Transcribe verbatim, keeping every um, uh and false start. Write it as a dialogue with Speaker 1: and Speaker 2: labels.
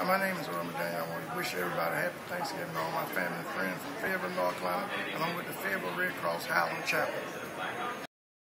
Speaker 1: Hi, my name is Earl McDaniel. I want to wish everybody a happy Thanksgiving, all my family and friends from Fayetteville, North Carolina, and I'm with the Fayetteville Red Cross Highland Chapel.